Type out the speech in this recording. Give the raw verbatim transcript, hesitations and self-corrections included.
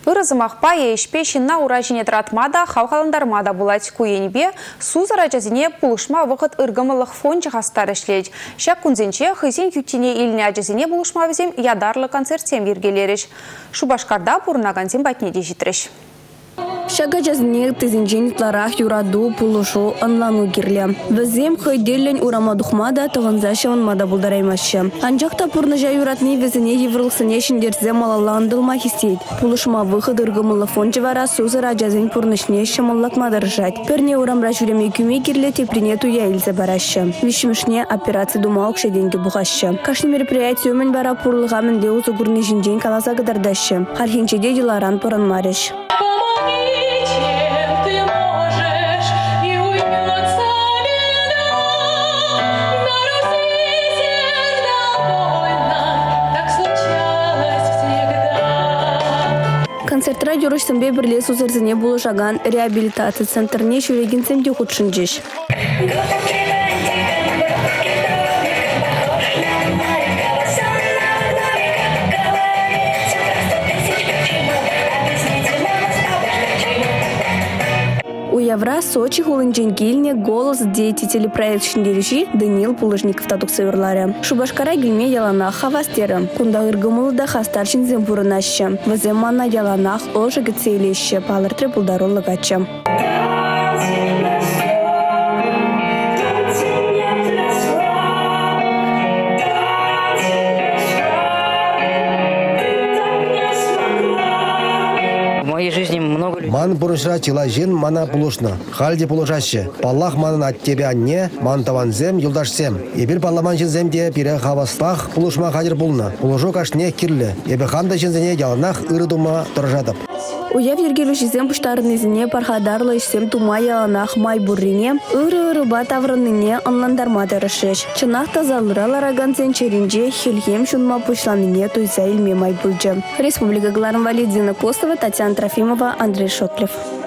Вырызымақпа ешпе шинна уражине тратмада, хавхаландармада булать куенбе, сузара жазине пулышма вақыт ыргымылық фон жахастар ішлеж. Шак күнзенче хызен ютине иліне ажазине булышма візем ядарлы концертсем вергелеріш. Шубашкарда пурнаганзем батнеде житреш. Шага жазне тезинженитларах юраду пулушу анлану кирле. Везем хайделлен урама духмада тоғанзашы онмада булдараймашы. Анжақта пурныжа юратны везіне еврылсыне шиндерзе малаландылма хистейд. Пулушма выход ыргымылы фончевара сузыра жазын пурнышне шамаллатмада ржать. Перне урамра жүреме күме кирле теприне туя илзе барашы. Вишмішне операция дума окше деньги бухашы. Кашны мероприятие өмен бара пурлыға мінде узы гурны жинжен каласа гыдардашы. Хархинчеде диларан поран марыш. Концертра юрышсымбе бірле сузырзіне булышаган реабилитация центрне шүрегінсемде худшынжеш. Уявра Сочи хулынженгильне голос дети телепроект шиндережи Даниил Пулышников татук сывырлары. Шубашкара гильме яланах хавастеры. Кунда ыргымылы да хастар шинзем бурынашы. Вазем манна яланах ожы гыцейлеші палыртры пулдаролы гачы. Ман бурышра чилажин мана пулушна. Халди пулушаще. Паллах манын от тебя не, ман таванзем юлдашсем. Ебір палламан жинземде пире хаваслах пулушма хадир пулна. Пулушу кашне кирле. Ебі ханда жинзене яланах ырыдума тұржадып. Уяв ергелу жизем пуштарынызіне пархадарлы ішсем тума яланах май буррине, ыры-ыры ба таврыныне онландарма дырышыш. Чынақ тазалыралар агансен черинже хилхем шунма пушланыне туйса илме май бұлжы. Республика Гларым Валидина Костова, Татьяна Трофимова, Андрей Шотлев.